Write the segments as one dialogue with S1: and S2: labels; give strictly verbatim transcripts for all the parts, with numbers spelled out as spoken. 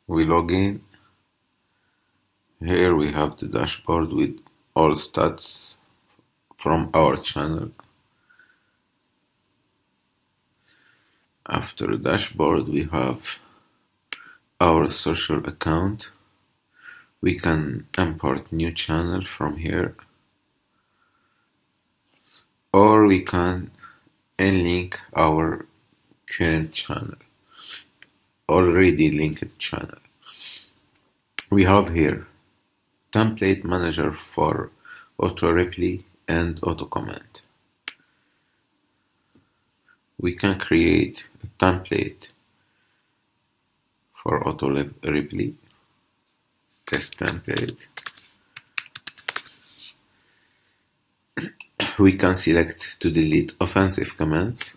S1: We log in. Here we have the dashboard with all stats from our channel. After the dashboard, we have our social account. We can import new channel from here, or we can unlink our current channel, already linked channel. We have here template manager for auto reply and auto comment. We can create a template for auto reply, test template. We can select to delete offensive comments.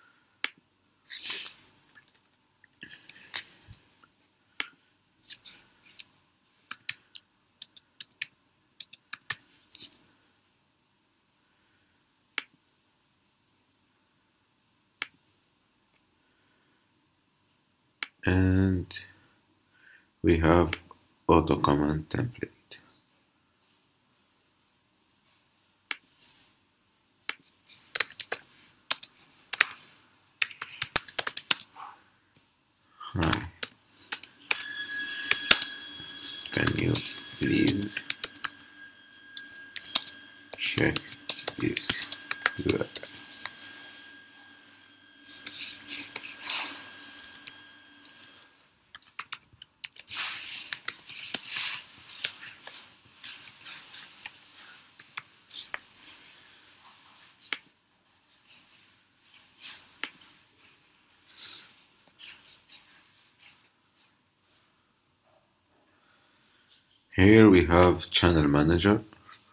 S1: And we have auto comment template. Hi. Can you please check this U R L? Here we have channel manager.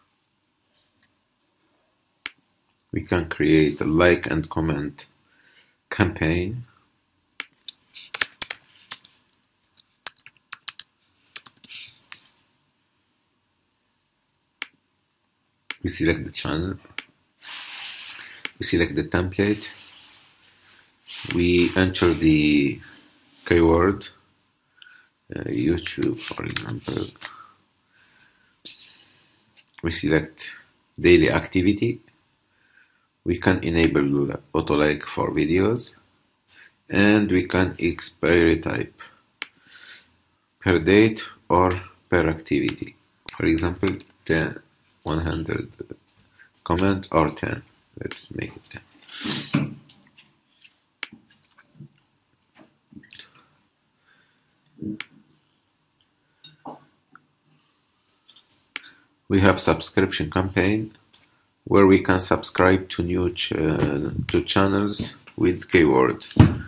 S1: We can create a like and comment campaign. We select the channel. We select the template. We enter the keyword, uh, YouTube, for example. We select daily activity. We can enable auto like for videos, and we can expiry type per date or per activity. For example, ten, one hundred comment or ten. Let's make it ten. We have subscription campaign where we can subscribe to new ch uh, to channels with keyword.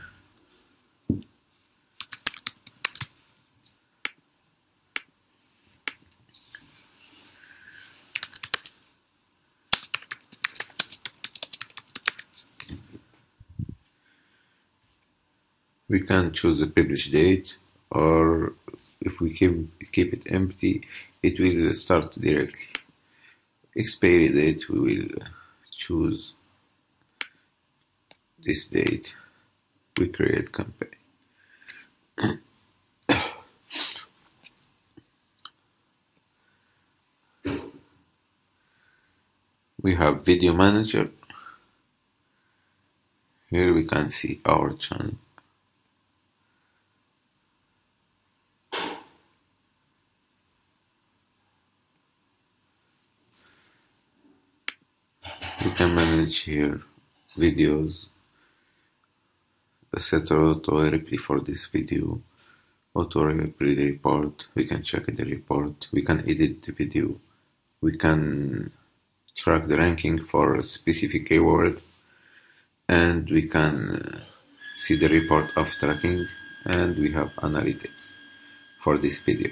S1: We can choose a publish date, or if we keep, keep it empty, it will start directly. Expiry date, we will choose this date. We create campaign. We have video manager. Here we can see our channel. We can manage here videos, set auto reply for this video, auto reply report. We can check the report. We can edit the video. We can track the ranking for a specific keyword, and we can uh, see the report of tracking, and we have analytics for this video.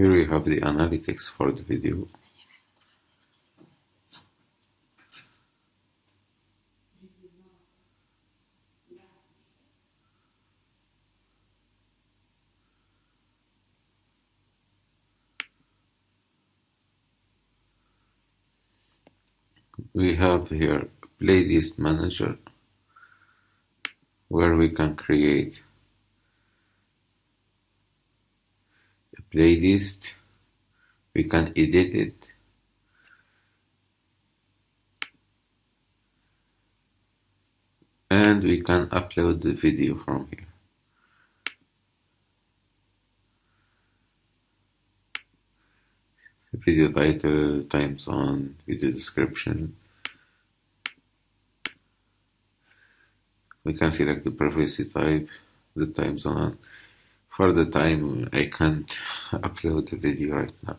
S1: Here we have the analytics for the video. We have here playlist manager where we can create a playlist. We can edit it. And we can upload the video from here. Video title, time zone, video description. We can select the privacy type, the time zone. For the time, I can't upload the video right now.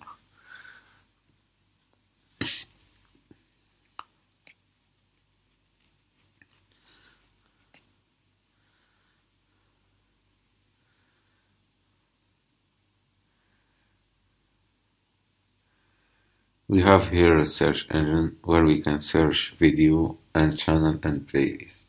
S1: We have here a search engine where we can search video and channel and playlist.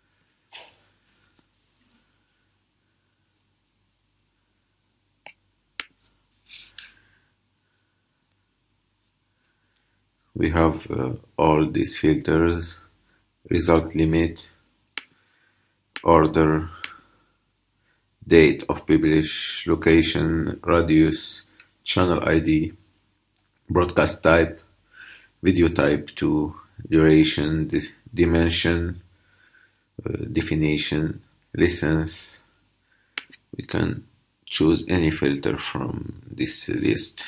S1: We have uh, all these filters: result limit, order, date of publish, location, radius, channel I D, broadcast type, video type two, duration, dimension, uh, definition, license. We can choose any filter from this list.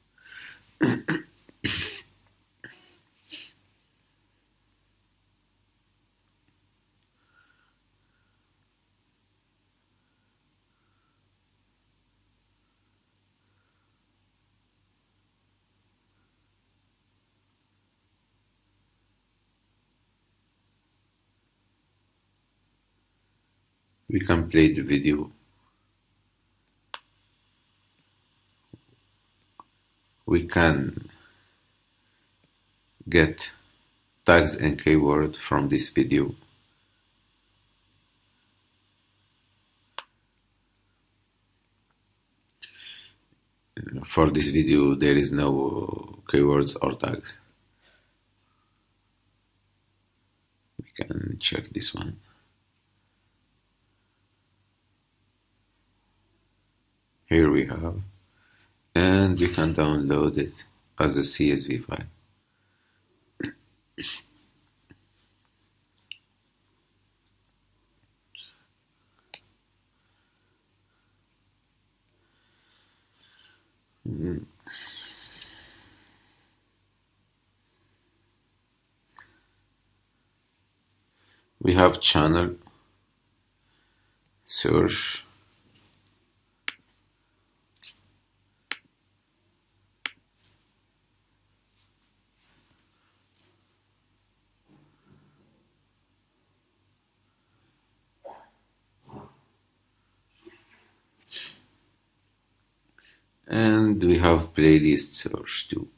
S1: We can play the video. We can get tags and keyword from this video. For this video, there is no keywords or tags. We can check this one. Here we have, and we can download it as a C S V file. Mm. We have channel, search, and we have playlist search too.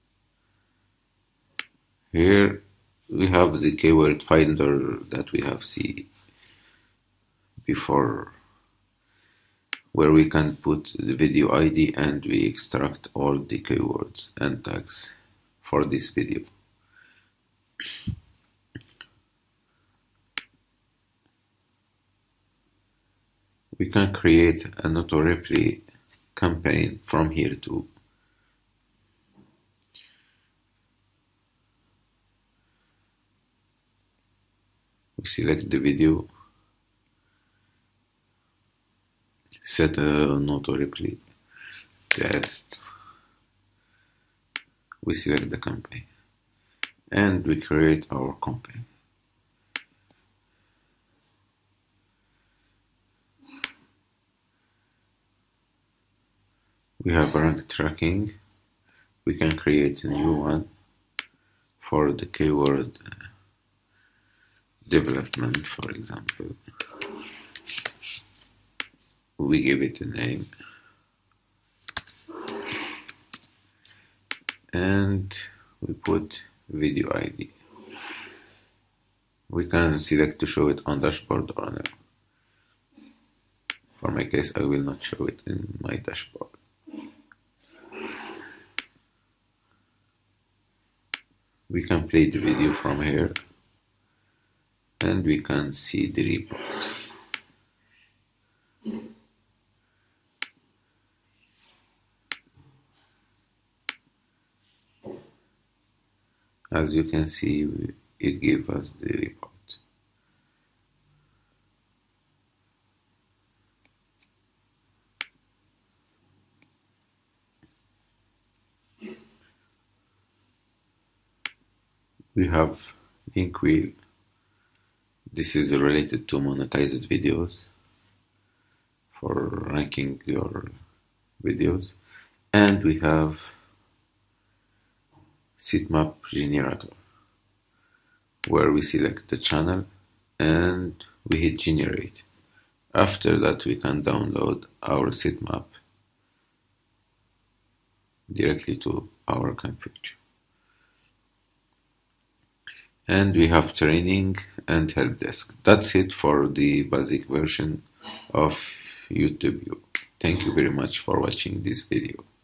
S1: Here we have the keyword finder that we have seen before, where we can put the video I D and we extract all the keywords and tags for this video. We can create an auto-replay campaign from here too. We select the video, set an auto-replay test. We select the campaign and we create our campaign. We have rank tracking. We can create a new one for the keyword development, for example. We give it a name, and we put video I D. We can select to show it on dashboard or no. For my case, I will not show it in my dashboard. We can play the video from here and we can see the report. As you can see, it gave us the report. We have link wheel. This is related to monetized videos for ranking your videos. And we have sitemap generator, where we select the channel and we hit generate. After that, we can download our sitemap directly to our computer. And we have training and help desk. That's it for the basic version of YouTube. Thank you very much for watching this video.